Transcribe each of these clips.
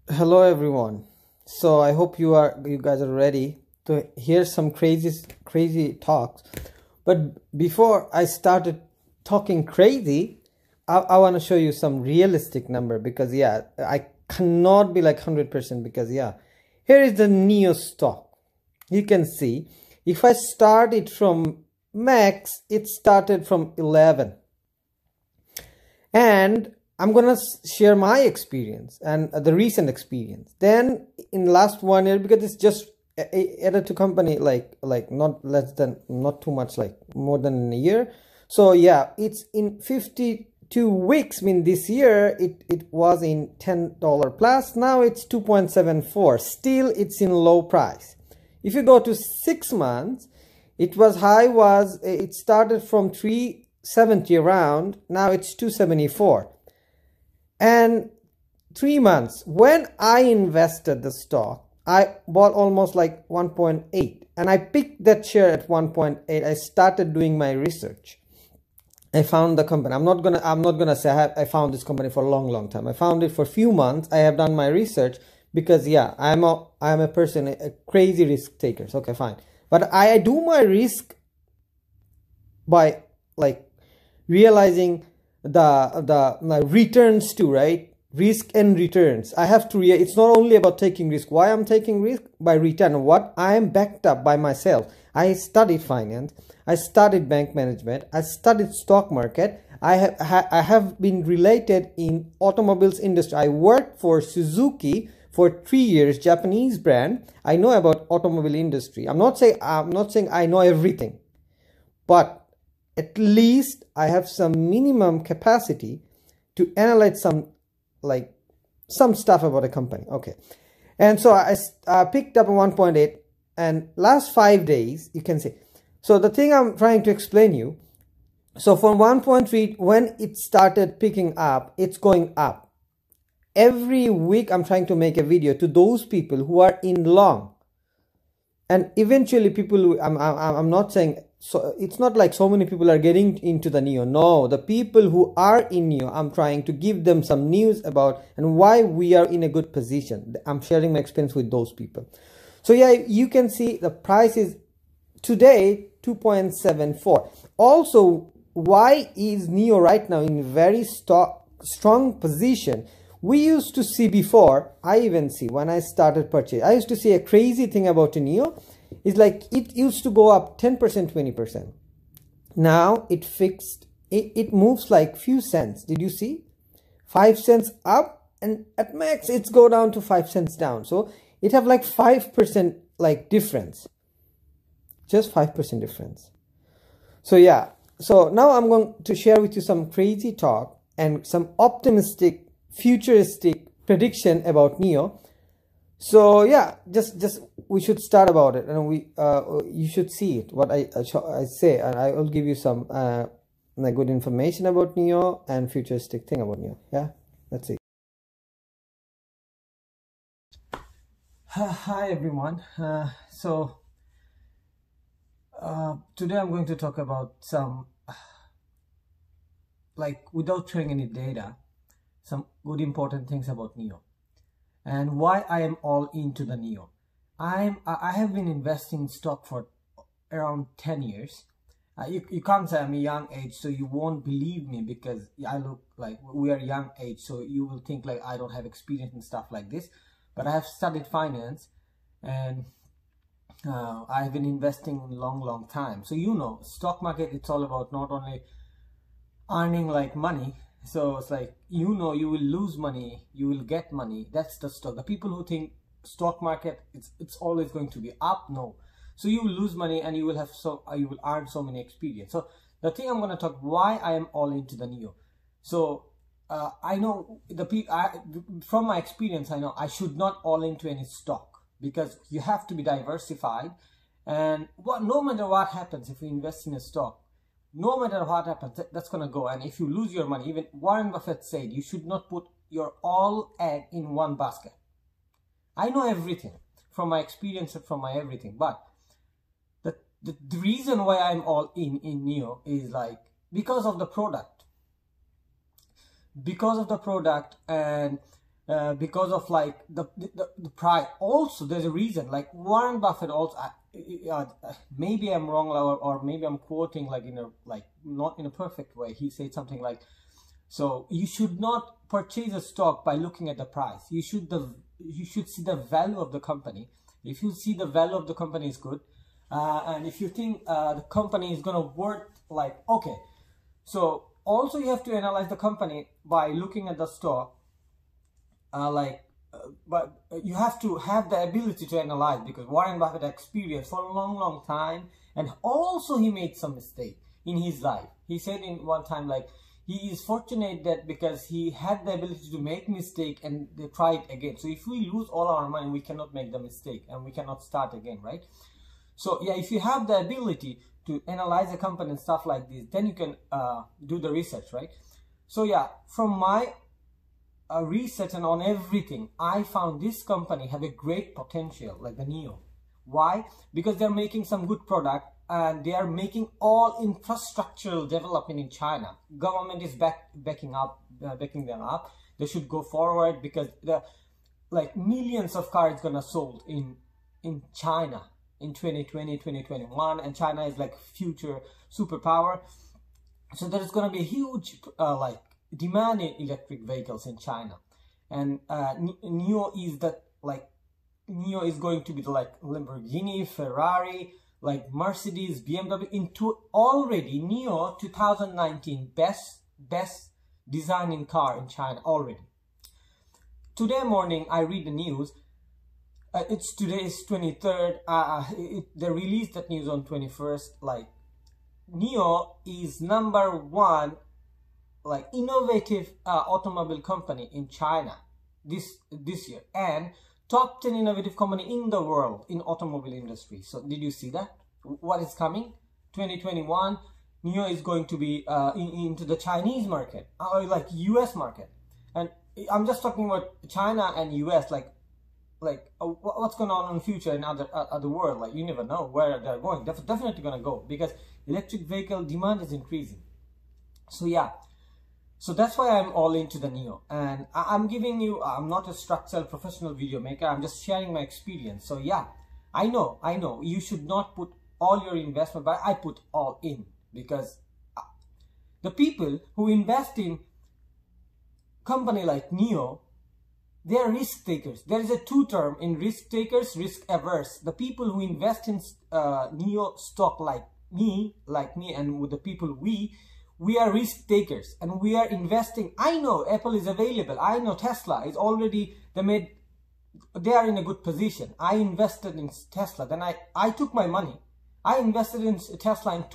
Hello everyone. So I hope you guys are ready to hear some crazy talks. But before I started talking crazy, I want to show you some realistic number because yeah, I cannot be like 100% because yeah, here is the NEO stock. You can see if I start it from max, it started from 11, and I'm gonna share my experience and the recent experience. Then in last 1 year, because it's just added to company like not too much, like more than a year. So yeah, it's in 52 weeks. I mean, this year it was in $10 plus. Now it's 2.74. Still, it's in low price. If you go to 6 months, it started from 370 around. Now it's 274. And 3 months, when I invested the stock, I bought almost like 1.8, and I picked that share at 1.8. I started doing my research. I found the company. I'm not gonna say I found this company for a long time. I found it for a few months. I have done my research because yeah, I'm a person, a crazy risk taker. Okay, fine. But I do my risk by like realizing the returns too, right? Risk and returns. I have to it's not only about taking risk. Why I'm taking risk? By return. What? I am backed up by myself. I studied finance, I studied bank management, I studied stock market. I have been related in automobiles industry. I worked for Suzuki for 3 years, Japanese brand. I know about automobile industry. I'm not saying I know everything, but at least I have some minimum capacity to analyze some stuff about a company. Okay, and so I picked up a 1.8, and last 5 days you can see. So the thing I'm trying to explain you, so from 1.3, when it started picking up, it's going up every week. I'm trying to make a video to those people who are in long, and eventually people who, I'm not saying, so it's not like so many people are getting into the NEO. No, the people who are in NEO, I'm trying to give them some news about and why we are in a good position. I'm sharing my experience with those people. So yeah, you can see the price is today 2.74. Also, why is NEO right now in very strong position? We used to see before, I even see when I started purchase, I used to see a crazy thing about a NEO. It's like it used to go up 10%, 20%. Now it fixed, it moves like few cents. Did you see? 5 cents up, and at max it's go down to 5 cents down. So it have like 5% like difference. Just 5% difference. So yeah. So now I'm going to share with you some crazy talk and some optimistic, futuristic prediction about NEO. So yeah, just we should start about it, and you should see it what I say, and I will give you some like good information about NEO and futuristic thing about NEO. Yeah, let's see. Hi everyone. Today I'm going to talk about some like without showing any data, some good important things about NEO. And why I am all into the NEO. I have been investing in stock for around 10 years. You can't say I'm a young age, so you won't believe me because I look like we are young age, so you will think like I don't have experience and stuff like this. But I have studied finance, and I have been investing in long time. So you know, stock market, it's all about not only earning like money. So it's like, you know, you will lose money, you will get money. That's the stock. The people who think stock market it's always going to be up, no. So you will lose money and you will have you will earn so many experience. So the thing I'm going to talk why I am all into the NEO. So I know from my experience, I know I should not all into any stock because you have to be diversified. And no matter what happens, if you invest in a stock, no matter what happens, that's gonna go. And if you lose your money, even Warren Buffett said you should not put your all egg in one basket. I know everything from my experience and from my everything, but the reason why I'm all in NEO is like because of the product. And because of like the price. Also, there's a reason. Like Warren Buffett also, maybe I'm wrong, or maybe I'm quoting like in a not in a perfect way. He said something like, so you should not purchase a stock by looking at the price. You should see the value of the company. If you see the value of the company is good, and if you think the company is gonna worth like, okay, so also you have to analyze the company by looking at the stock. But you have to have the ability to analyze, because Warren Buffett experienced for a long time, and also he made some mistake in his life. He said in one time, like, he is fortunate that because he had the ability to make mistake and they try it again. So if we lose all our money, we cannot make the mistake and we cannot start again, right? So yeah, if you have the ability to analyze a company and stuff like this, then you can do the research, right? So yeah, from my research and on everything, I found this company have a great potential, like the NIO. Why? Because they're making some good product and they are making all infrastructural development in China. Government is backing them up. They should go forward, because the like millions of cars gonna sold in China in 2020, 2021, and China is like future superpower. So there's gonna be a huge like demand in electric vehicles in China, and NIO is going to be the like Lamborghini, Ferrari, like Mercedes, BMW into already NIO 2019 best design in car in China already. Today morning I read the news. It's today's 23rd. They released that news on 21st. Like NIO is #1 like innovative automobile company in China this year, and top 10 innovative company in the world in automobile industry. So did you see that? What is coming? 2021, NIO is going to be into the Chinese market, or like US market. And I'm just talking about China and US, like what's going on in the future in other world. Like you never know where they're going. They're definitely gonna go, because electric vehicle demand is increasing. So yeah, so that's why I'm all into the NIO, and I'm giving you, I'm not a structural professional video maker, I'm just sharing my experience. So yeah, I know you should not put all your investment, but I put all in, because the people who invest in company like NIO, they are risk takers. There is a two term in risk takers, risk averse. The people who invest in NIO stock like me, and with the people we are risk takers, and we are investing. I know Apple is available. I know Tesla is already, they are in a good position. I invested in Tesla. Then I took my money. I invested in Tesla in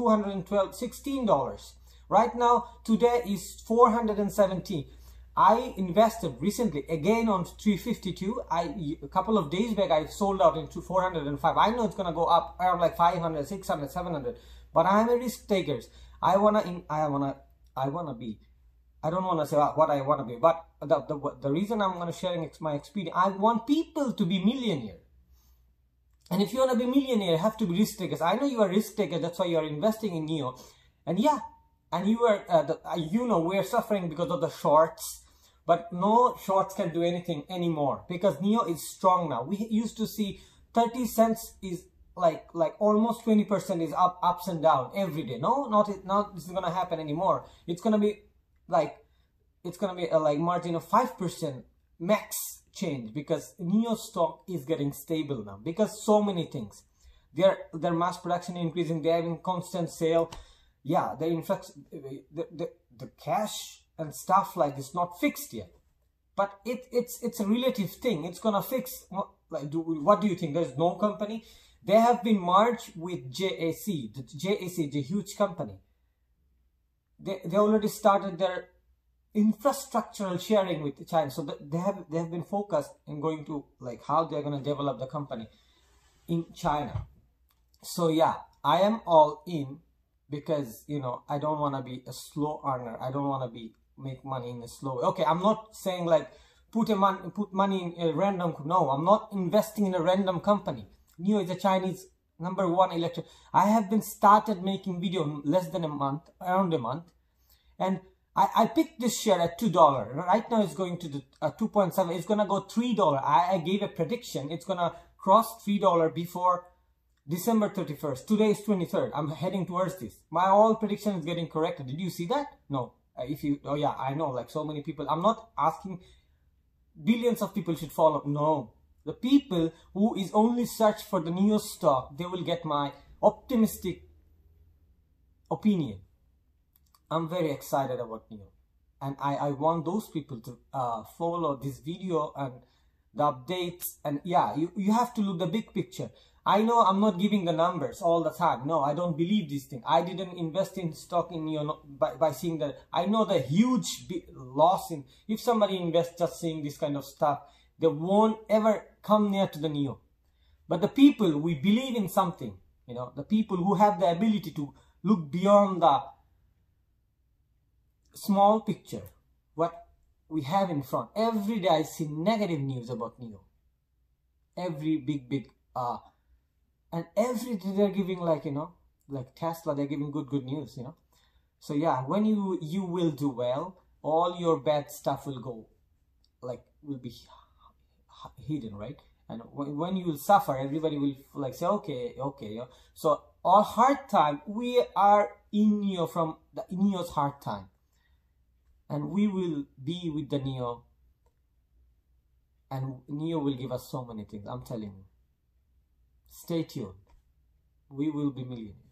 $16. Right now, today is 417. I invested recently again on 352. A couple of days back I sold out into 405. I know it's gonna go up around like 500, 600, 700. But I am a risk taker. I don't want to say what I want to be, but the reason I'm going to share my experience, I want people to be millionaire. And if you want to be millionaire, you have to be risk takers. I know you are risk taker, that's why you are investing in NIO. And yeah, and you are, we're suffering because of the shorts, but no shorts can do anything anymore, because NIO is strong now. We used to see 30 cents is like almost 20% is ups and down every day. Not this is gonna happen anymore. It's gonna be like a like margin of 5% max change, because NIO stock is getting stable now, because so many things. Their mass production increasing, they have in constant sale. Yeah, the cash and stuff like this not fixed yet, but it's a relative thing. It's gonna fix. What do you think? There's no company. They have been merged with JAC. The JAC is a huge company. They already started their infrastructural sharing with China. So they have been focused in going to like how they're going to develop the company in China. So yeah, I am all in, because I don't want to be a slow earner. I don't want to make money in a slow way. Okay, I'm not saying like put money in a random. No, I'm not investing in a random company. NIO is a Chinese #1 electric. I have been started making video less than a month, around a month, and I picked this share at $2. Right now it's going to the 2.7. It's gonna go $3. I gave a prediction. It's gonna cross $3 before December 31st. Today is 23rd. I'm heading towards this. My all prediction is getting corrected. Did you see that? No. Oh yeah, I know, like so many people. I'm not asking billions of people should follow. No. The people who is only search for the NIO stock, they will get my optimistic opinion. I'm very excited about NIO, and I want those people to follow this video and the updates. And yeah, you have to look the big picture. I know I'm not giving the numbers all the time. No, I don't believe this thing. I didn't invest in stock in NIO by seeing that. I know the huge loss in, if somebody invests just seeing this kind of stuff, they won't ever come near to the NIO. But the people, we believe in something, you know, the people who have the ability to look beyond the small picture, what we have in front. Every day I see negative news about NIO. Every big and every day they're giving, like, you know, like Tesla, they're giving good news, you know. So yeah, when you will do well, all your bad stuff will go, like, will be hidden, right? And when you will suffer, everybody will like say, okay, yeah. So all hard time, we are in NIO, from the NIO's hard time. And we will be with the NIO, and NIO will give us so many things. I'm telling you. Stay tuned. We will be millionaires.